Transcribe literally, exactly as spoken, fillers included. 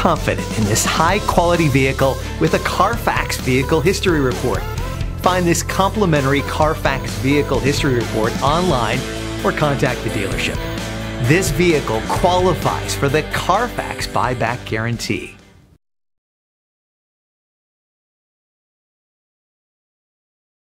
confident in this high-quality vehicle with a Carfax Vehicle History Report. Find this complimentary Carfax Vehicle History Report online or contact the dealership. This vehicle qualifies for the Carfax Buyback Guarantee.